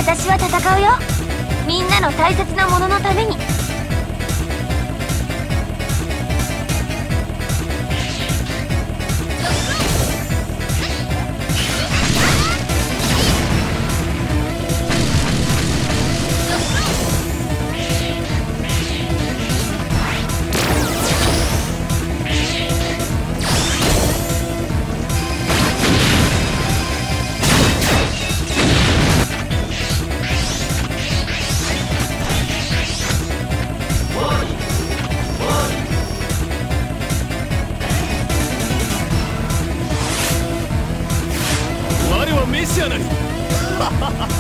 私は戦うよ。みんなの大切なもののために。 我はメシアなり